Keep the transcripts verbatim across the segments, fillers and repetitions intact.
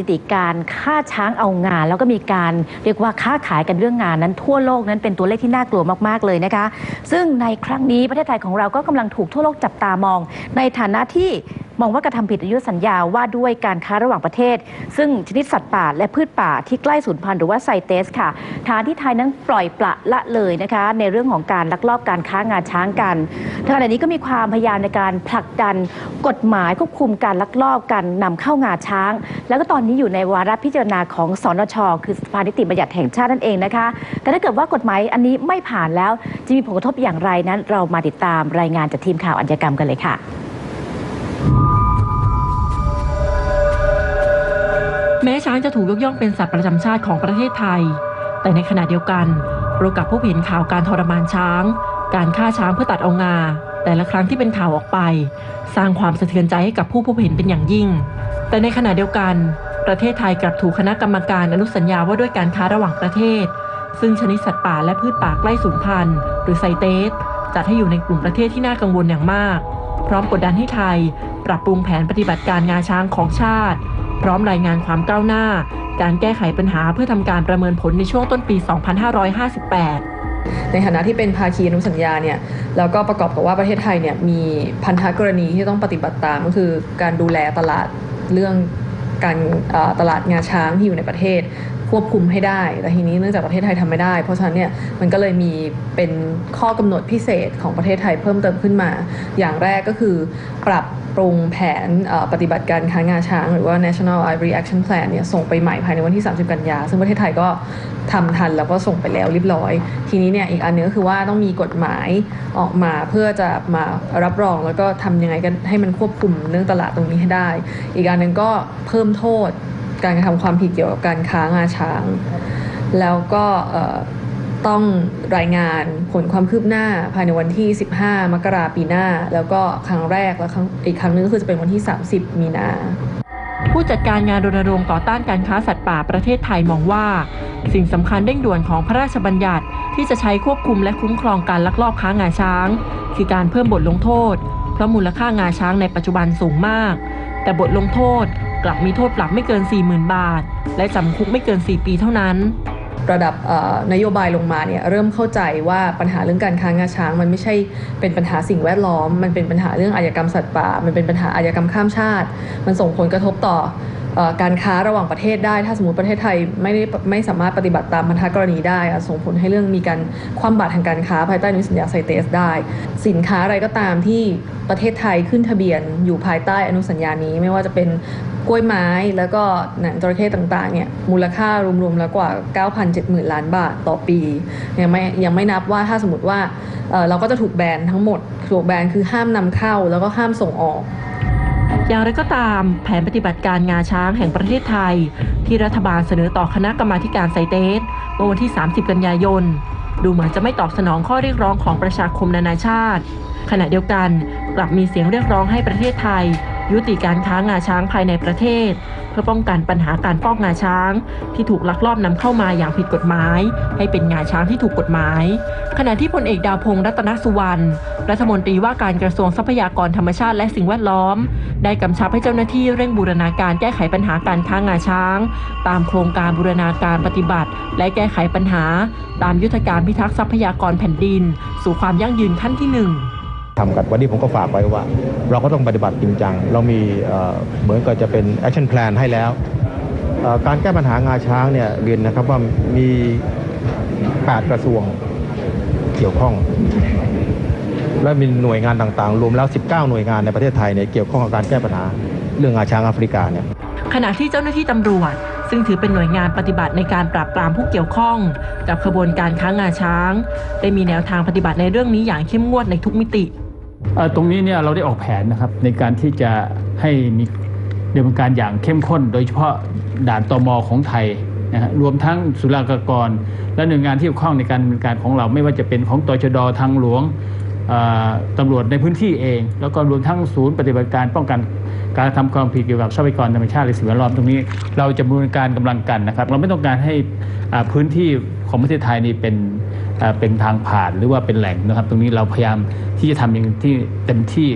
ติการฆ่าช้างเอางาแล้วก็มีการเรียกว่าค้าขายกันเรื่องงานนั้นทั่วโลกนั้นเป็นตัวเลขที่น่ากลัวมากๆเลยนะคะซึ่งในครั้งนี้ประเทศไทยของเราก็กำลังถูกทั่วโลกจับตามองในฐานะที่มองว่ากระทำผิดอนุสัญญาว่าด้วยการค้าระหว่างประเทศซึ่งชนิดสัตว์ป่าและพืชป่าที่ใกล้สูญพันธุ์หรือว่าไซเตสค่ะฐานที่ไทยนั้นปล่อยปละละเลยนะคะในเรื่องของการลักลอบการค้างาช้างกันขณะนี้ก็มีความพยายามในการผลักดันกฎหมายควบคุมการลักลอบการนำเข้างาช้างแล้วก็ตอนนี้อยู่ในวาระพิจารณาของสนช.คือสภานิติบัญญัติแห่งชาตินั่นเองนะคะแต่ถ้าเกิดว่ากฎหมายอันนี้ไม่ผ่านแล้วจะมีผลกระทบอย่างไรนั้นเรามาติดตามรายงานจากทีมข่าวอาชญากรรมกันเลยค่ะแม้ช้างจะถูกยกย่องเป็นสัตว์ประจำชาติของประเทศไทยแต่ในขณะเดียวกันเรากลับพบเห็นข่าวการทรมานช้างการฆ่าช้างเพื่อตัดเอางาแต่ละครั้งที่เป็นข่าวออกไปสร้างความสะเทือนใจให้กับผู้พบเห็นเป็นอย่างยิ่งแต่ในขณะเดียวกันประเทศไทยกลับถูกคณะกรรมการอนุสัญญาว่าด้วยการค้าระหว่างประเทศซึ่งชนิดสัตว์ป่าและพืชป่าใกล้สูญพันธุ์หรือไซเตสจัดให้อยู่ในกลุ่มประเทศที่น่ากังวลอย่างมากพร้อมกดดันให้ไทยปรับปรุงแผนปฏิบัติการงาช้างของชาติพร้อมรายงานความก้าวหน้าการแก้ไขปัญหาเพื่อทำการประเมินผลในช่วงต้นปี สองพันห้าร้อยห้าสิบแปดในฐานะที่เป็นภาคีอนุสัญญาเนี่ยแล้วก็ประกอบกับว่าประเทศไทยเนี่ยมีพันธกรณีที่ต้องปฏิบัติตามก็คือการดูแลตลาดเรื่องการตลาดงาช้างที่อยู่ในประเทศควบคุมให้ได้แต่ทีนี้เนื่องจากประเทศไทยทำไม่ได้เพราะฉะนั้นเนี่ยมันก็เลยมีเป็นข้อกำหนดพิเศษของประเทศไทยเพิ่มเติมขึ้นมาอย่างแรกก็คือปรับปรุงแผนปฏิบัติการค้างาช้างหรือว่า National Ivory Action Plan เนี่ยส่งไปใหม่ภายในวันที่สามสิบกันยาซึ่งประเทศไทยก็ทำทันแล้วก็ส่งไปแล้วเรียบร้อยทีนี้เนี่ยอีกอันนึงก็คือว่าต้องมีกฎหมายออกมาเพื่อจะมารับรองแล้วก็ทำยังไงกันให้มันควบคุมเรื่องตลาดตรงนี้ให้ได้อีกอันนึงก็เพิ่มโทษการกระทำความผิดเกี่ยวกับการค้างาช้างแล้วก็ต้องรายงานผลความคืบหน้าภายในวันที่สิบห้ามกราคมปีหน้าแล้วก็ครั้งแรกแล้วอีกครั้งนึงก็คือจะเป็นวันที่สามสิบมีนาผู้จัดการงานรณรงค์ต่อต้านการค้าสัตว์ป่าประเทศไทยมองว่าสิ่งสำคัญเร่งด่วนของพระราชบัญญัติที่จะใช้ควบคุมและคุ้มครองการลักลอบค้างาช้างคือการเพิ่มบทลงโทษเพราะมูลค่างาช้างในปัจจุบันสูงมากแต่บทลงโทษกลับมีโทษปรับไม่เกิน สี่หมื่น บาทและจำคุกไม่เกินสี่ปีเท่านั้นระดับนโยบายลงมาเนี่ยเริ่มเข้าใจว่าปัญหาเรื่องการค้างาช้างมันไม่ใช่เป็นปัญหาสิ่งแวดล้อมมันเป็นปัญหาเรื่องอาชญากรรมสัตว์ป่ามันเป็นปัญหาอาชญากรรมข้ามชาติมันส่งผลกระทบต่อการค้าระหว่างประเทศได้ถ้าสมมติประเทศไทยไม่ได้ไม่สามารถปฏิบัติตามพันธกรณีได้ส่งผลให้เรื่องมีการคว่ำบาตรทางการค้าภายใต้อนุสัญญาไซเตสได้สินค้าอะไรก็ตามที่ประเทศไทยขึ้นทะเบียนอยู่ภายใต้อนุสัญญานี้ไม่ว่าจะเป็นกล้วยไม้แล้วก็หนังจระเข้ต่างๆเนี่ยมูลค่ารวมๆแล้วกว่า เก้าพันเจ็ดหมื่น ล้านบาทต่อปียังไม่ยังไม่นับว่าถ้าสมมติว่าเอ่อเราก็จะถูกแบนทั้งหมดถูกแบนคือห้ามนำเข้าแล้วก็ห้ามส่งออกอย่างไรก็ตามแผนปฏิบัติการงาช้างแห่งประเทศไทยที่รัฐบาลเสนอต่อคณะกรรมาการไซเตสเมื่อวันที่สามสิบกันยายนดูเหมือนจะไม่ตอบสนองข้อเรียกร้องของประชาคมนานาชาติขณะเดียวกันกลับมีเสียงเรียกร้องให้ประเทศไทยยุติการค้างาช้างภายในประเทศเพื่อป้องกันปัญหาการฟอกงาช้างที่ถูกลักลอบนำเข้ามาอย่างผิดกฎหมายให้เป็นงาช้างที่ถูกกฎหมายขณะที่พลเอกดาวพงษ์รัตนสุวรรณรัฐมนตรีว่าการกระทรวงทรัพยากรธรรมชาติและสิ่งแวดล้อมได้กำชับให้เจ้าหน้าที่เร่งบูรณาการแก้ไขปัญหาการค้างาช้างตามโครงการบูรณาการปฏิบัติและแก้ไขปัญหาตามยุทธการพิทักษ์ทรัพยากรแผ่นดินสู่ความยั่งยืนขั้นที่หนึ่งทำกันวันนี้ผมก็ฝากไว้ว่าเราก็ต้องปฏิบัติจริงจังเรามีเหมือนกับจะเป็น action plan ให้แล้วการแก้ปัญหางาช้างเนี่ยเรียนนะครับว่ามีแปดกระทรวงเกี่ยวข้องและมีหน่วยงานต่างๆรวมแล้วสิบเก้าหน่วยงานในประเทศไทยเนี่ยเกี่ยวข้องกับการแก้ปัญหาเรื่องงาช้างแอฟริกาเนี่ยขณะที่เจ้าหน้าที่ตำรวจซึ่งถือเป็นหน่วยงานปฏิบัติในการปราบปรามผู้เกี่ยวข้องกับขบวนการค้างาช้างได้มีแนวทางปฏิบัติในเรื่องนี้อย่างเข้มงวดในทุกมิติตรงนี้เนี่ยเราได้ออกแผนนะครับในการที่จะให้มีดำเนินการอย่างเข้มข้นโดยเฉพาะด่านตม.ของไทยนะฮะรวมทั้งศุลกากรและหน่วยงานที่เกี่ยวข้องในการดำเนินการของเราไม่ว่าจะเป็นของตชด.ทางหลวงตำรวจในพื้นที่เองแล้วก็รวมทั้งศูนย์ปฏิบัติการป้องกันการทำความผิดเกี่ยวกับทรัพยากรธรรมชาติและสิ่งแวดล้อมตรงนี้เราจะดำเนินการกำลังกันนะครับเราไม่ต้องการให้พื้นที่ของประเทศไทยนี่เป็นเป็นทางผ่านหรือว่าเป็นแหล่งนะครับตรงนี้เราพยายามที่จะทำอย่างที่เต็มที่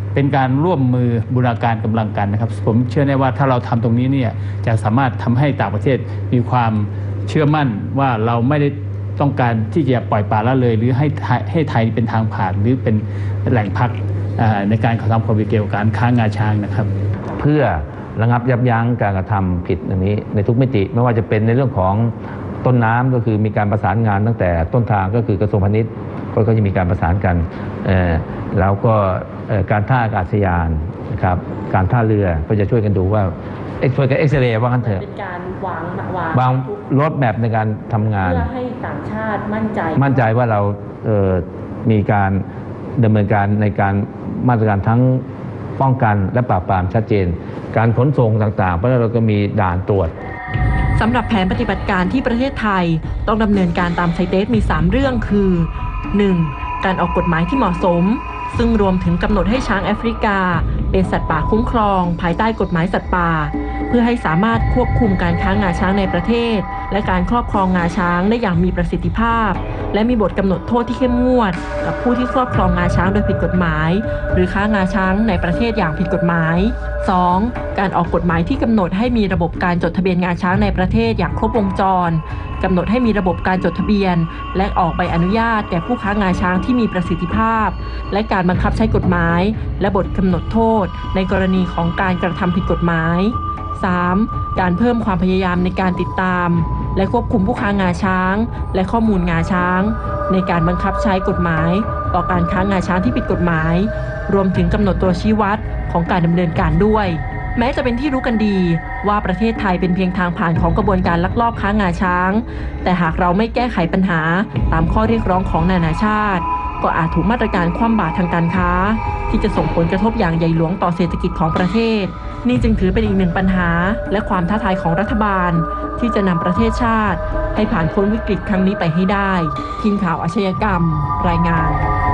เป็นการร่วมมือบูรณาการกำลังกันนะครับผมเชื่อแน่ว่าถ้าเราทำตรงนี้เนี่ยจะสามารถทำให้ต่างประเทศมีความเชื่อมั่นว่าเราไม่ได้ต้องการที่จะปล่อยปละละเลยหรือให้ให้ไทยเป็นทางผ่านหรือเป็นแหล่งพักในการกระทำความผิดเกี่ยวกับการค้างาช้างนะครับเพื่อระงับยับยั้งการกระทำผิดอันนี้ในทุกมิติไม่ว่าจะเป็นในเรื่องของต้นน้ำก็คือมีการประสานงานตั้งแต่ต้นทางก็คือกระทรวงพาณิชย์ก็จะมีการประสานกันแล้วก็การท่าอากาศยานนะครับการท่าเรือก็จะช่วยกันดูว่าช่วยกันเอ็กซเรย์ว่างั้นเถอะเป็นการวางวางวางรถแมพในการทำงานเพื่อให้ต่างชาติมั่นใจมั่นใจว่าเราเอ่อมีการดำเนินการในการมาตรการทั้งป้องกันและปราบปรามชัดเจนการขนส่งต่างๆเพราะเราก็มีด่านตรวจสำหรับแผนปฏิบัติการที่ประเทศไทยต้องดำเนินการตามไซเตสมีสามเรื่องคือ หนึ่ง. การออกกฎหมายที่เหมาะสมซึ่งรวมถึงกำหนดให้ช้างแอฟริกาเป็นสัตว์ป่าคุ้มครองภายใต้กฎหมายสัตว์ป่าเพื่อให้สามารถควบคุมการค้างาช้างในประเทศและการครอบครองงาช้างได้อย่างมีประสิทธิภาพและมีบทกำหนดโทษที่เข้มงวดกับผู้ที่ครอบครองงาช้างโดยผิดกฎหมายหรือค้างาช้างในประเทศอย่างผิดกฎหมาย สอง. การออกกฎหมายที่กำหนดให้มีระบบการจดทะเบียนงาช้างในประเทศอย่างครบวงจรกำหนดให้มีระบบการจดทะเบียนและออกใบอนุญาตแก่ผู้ค้างาช้างที่มีประสิทธิภาพและการบังคับใช้กฎหมายและบทกำหนดโทษในกรณีของการกระทำผิดกฎหมาย สาม. การเพิ่มความพยายามในการติดตามและควบคุมผู้ค้างาช้างและข้อมูลงาช้างในการบังคับใช้กฎหมายต่อการค้างาช้างที่ผิดกฎหมายรวมถึงกำหนดตัวชี้วัดของการดำเนินการด้วยแม้จะเป็นที่รู้กันดีว่าประเทศไทยเป็นเพียงทางผ่านของกระบวนการลักลอบค้างาช้างแต่หากเราไม่แก้ไขปัญหาตามข้อเรียกร้องของนานาชาติก็อาจถูกมาตรการคว่ำบาตรทางการค้าที่จะส่งผลกระทบอย่างใหญ่หลวงต่อเศรษฐกิจของประเทศนี่จึงถือเป็นอีกหนึ่งปัญหาและความท้าทายของรัฐบาลที่จะนำประเทศชาติให้ผ่านพ้นวิกฤตครั้งนี้ไปให้ได้ทีมข่าวอาชญากรรมรายงาน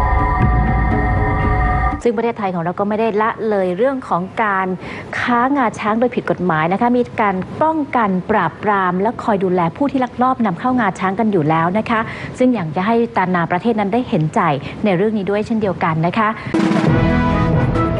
ซึ่งประเทศไทยของเราก็ไม่ได้ละเลยเรื่องของการค้างาช้างโดยผิดกฎหมายนะคะมีการป้องกันปราบปรามและคอยดูแลผู้ที่ลักลอบนำเข้างาช้างกันอยู่แล้วนะคะซึ่งอยากจะให้นานาประเทศนั้นได้เห็นใจในเรื่องนี้ด้วยเช่นเดียวกันนะคะ